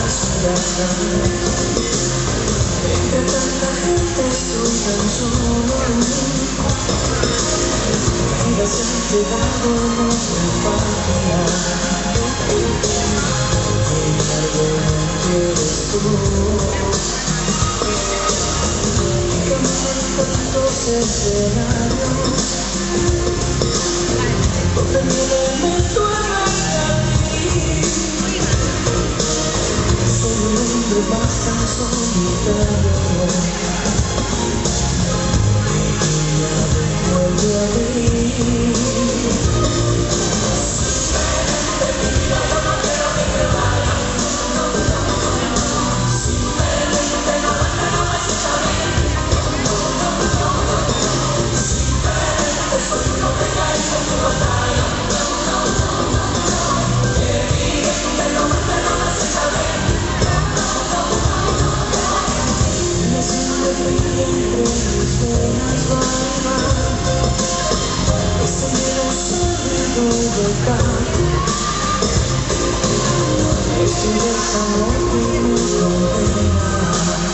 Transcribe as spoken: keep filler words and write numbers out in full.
Entre tanta gente estoy tan solo en mí. Mi vida se ha quedado en otra página. Realmente eres tú. Y camino en tantos escenarios donde mi elemento es a ti. Soy un hombre más tan solitario. Mi vida vuelve a mí. Estoy dejando que me condena.